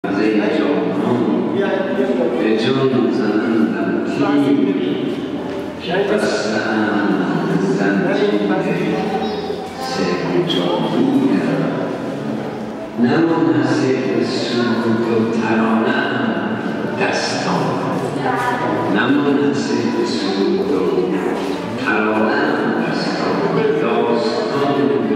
به جان زنندم تیر بستن زنجیر سر جانیم نمانده سرود و ترانه‌ام دستان نمانده سرود و ترانه‌ام دستان داستان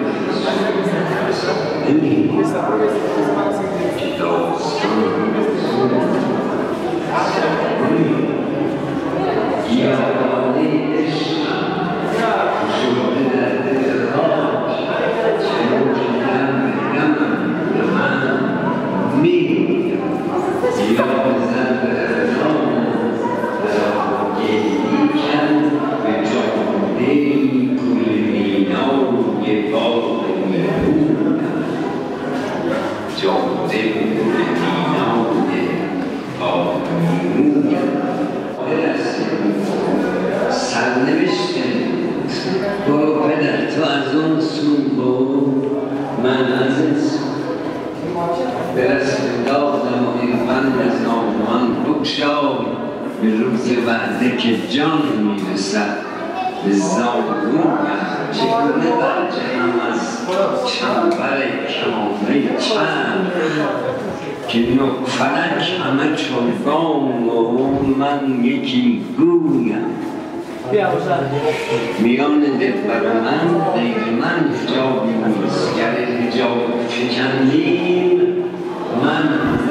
به روز وعده که جان میرسد به زانویم چگونه برجهم از چنبر کامه چند که نه فلک همه چون بام و من یکی گویم میان دلبر من غیر من حجابی نیست گر حجاب فکندیم من